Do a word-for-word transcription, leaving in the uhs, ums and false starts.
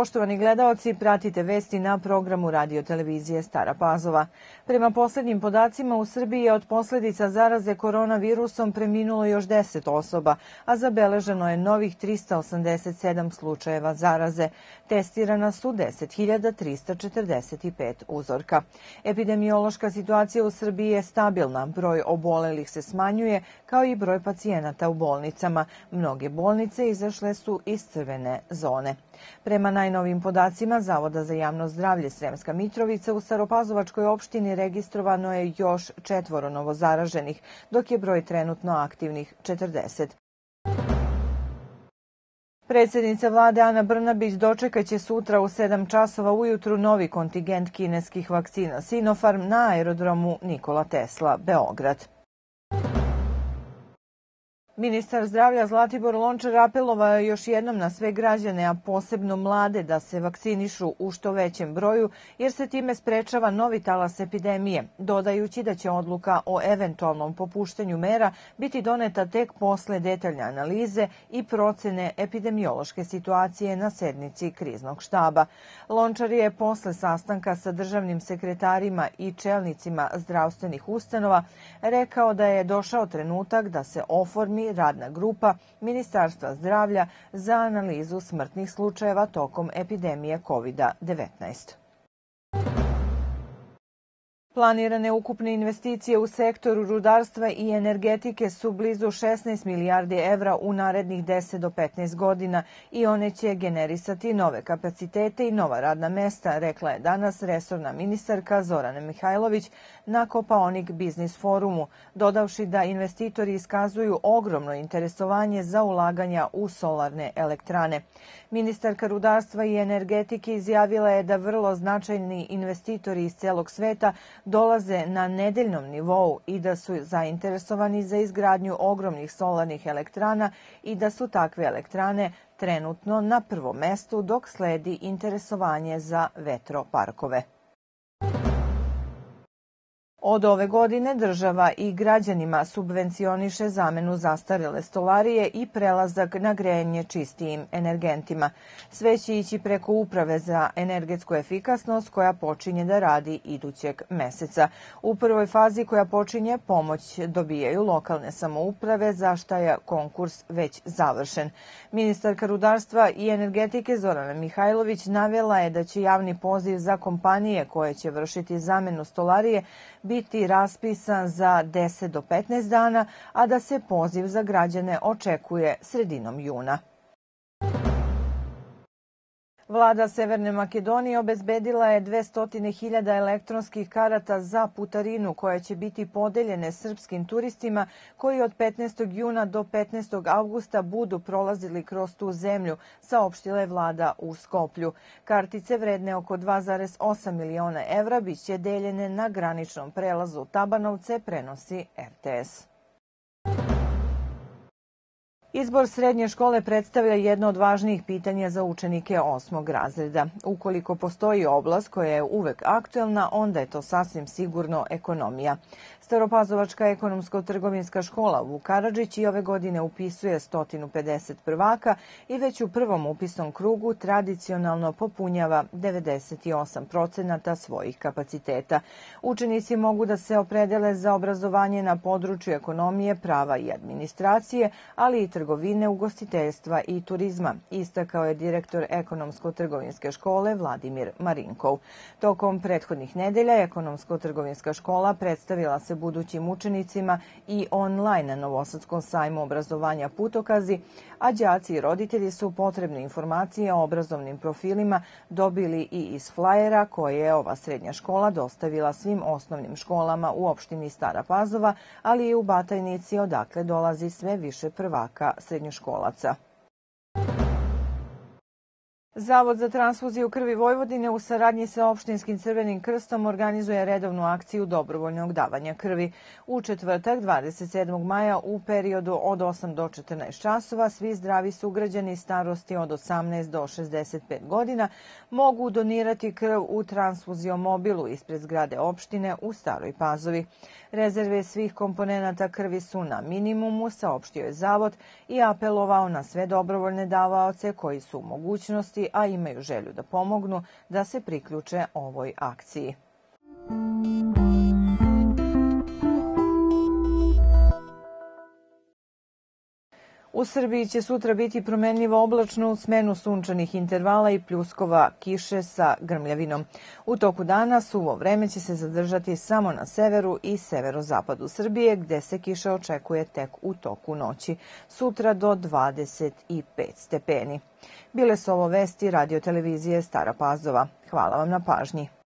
Poštovani gledaoci, pratite vesti na programu radio televizije Stara Pazova. Prema poslednjim podacima, u Srbiji je od posledica zaraze koronavirusom preminulo još deset osoba, a zabeleženo je novih trista osamdeset sedam slučajeva zaraze. Testirana su deset hiljada trista četrdeset pet uzorka. Epidemiološka situacija u Srbiji je stabilna, broj obolelih se smanjuje, kao i broj pacijenata u bolnicama. Mnoge bolnice izašle su iz crvene zone. Prema najnovim podacima Zavoda za javno zdravlje Sremska Mitrovica, u Staropazovačkoj opštini registrovano je još četvoro novozaraženih, dok je broj trenutno aktivnih četrdeset. Predsjednica vlade Ana Brnabić dočekaće sutra u sedam časova ujutru novi kontingent kineskih vakcina Sinopharm na aerodromu Nikola Tesla, Beograd. Ministar zdravlja Zlatibor Lončar apelovao je još jednom na sve građane, a posebno mlade, da se vakcinišu u što većem broju, jer se time sprečava novi talas epidemije, dodajući da će odluka o eventualnom popuštanju mera biti doneta tek posle detaljne analize i procene epidemiološke situacije na sednici kriznog štaba. Lončar je posle sastanka sa državnim sekretarima i čelnicima zdravstvenih ustanova rekao da je došao trenutak da se oformi radna grupa Ministarstva zdravlja za analizu smrtnih slučajeva tokom epidemije kovid devetnaest. Planirane ukupne investicije u sektoru rudarstva i energetike su blizu šesnaest milijardi evra u narednih deset do petnaest godina i one će generisati nove kapacitete i nova radna mesta, rekla je danas resorna ministarka Zorana Mihajlović na Kopaonik biznis forumu, dodavši da investitori iskazuju ogromno interesovanje za ulaganja u solarne elektrane. Ministarka rudarstva i energetike izjavila je da vrlo značajni investitori iz celog sveta dolaze na nedeljnom nivou i da su zainteresovani za izgradnju ogromnih solarnih elektrana i da su takve elektrane trenutno na prvom mestu, dok sledi interesovanje za vetroparkove. Od ove godine država i građanima subvencioniše zamenu zastarele stolarije i prelazak na grejanje čistijim energentima. Sve će ići preko Uprave za energetsku efikasnost koja počinje da radi idućeg meseca. U prvoj fazi koja počinje pomoć dobijaju lokalne samouprave, za šta je konkurs već završen. Ministarka rudarstva i energetike Zorana Mihajlović navela je da će javni poziv za kompanije koje će vršiti zamenu stolarije biti raspisan za deset do petnaest dana, a da se poziv za građane očekuje sredinom juna. Vlada Severne Makedonije obezbedila je dvesta hiljada elektronskih karata za putarinu koje će biti podeljene srpskim turistima koji od petnaestog juna do petnaestog avgusta budu prolazili kroz tu zemlju, saopštila je vlada u Skoplju. Kartice vredne oko dva zarez osam miliona evra biće deljene na graničnom prelazu Tabanovce, prenosi er te es. Izbor srednje škole predstavlja jedno od važnijih pitanja za učenike osmog razreda. Ukoliko postoji oblast koja je uvek aktuelna, onda je to sasvim sigurno ekonomija. Staropazovačka ekonomsko-trgovinska škola Vuk Karadžić i ove godine upisuje sto pedeset prvaka i već u prvom upisnom krugu tradicionalno popunjava devedeset osam procenata svojih kapaciteta. Učenici mogu da se opredele za obrazovanje na području ekonomije, prava i administracije, ali i trgovine, ugostiteljstva i turizma, istakao je direktor ekonomsko-trgovinske škole Vladimir Marinkov. Tokom prethodnih nedelja ekonomsko-trgovinska škola predstavila se budućim učenicima i online na Novosadskom sajmu obrazovanja Putokazi, a đaci i roditelji su potrebne informacije o obrazovnim profilima dobili i iz flajera koje je ova srednja škola dostavila svim osnovnim školama u opštini Stara Pazova, ali i u Batajnici, odakle dolazi sve više prvaka srednjoškolaca. Zavod za transfuziju krvi Vojvodine u saradnji sa Opštinskim Crvenim krstom organizuje redovnu akciju dobrovoljnog davanja krvi. U četvrtak, dvadeset sedmog maja, u periodu od osam do četrnaest časova, svi zdravi sugrađani starosti od osamnaest do šezdeset pet godina mogu donirati krv u transfuziomobilu ispred zgrade opštine u Staroj Pazovi. Rezerve svih komponenata krvi su na minimumu, saopštio je Zavod i apelovao na sve dobrovoljne davaoce koji su u mogućnosti slušaoci, a imaju želju da pomognu, da se priključe ovoj akciji. U Srbiji će sutra biti promenljivo oblačno u smenu sunčanih intervala i pljuskova kiše sa grmljavinom. U toku dana suvo vreme će se zadržati samo na severu i severozapadu Srbije, gde se kiša očekuje tek u toku noći. Sutra do dvadeset pet stepeni. Bile su ovo vesti radio televizije Stara Pazova. Hvala vam na pažnji.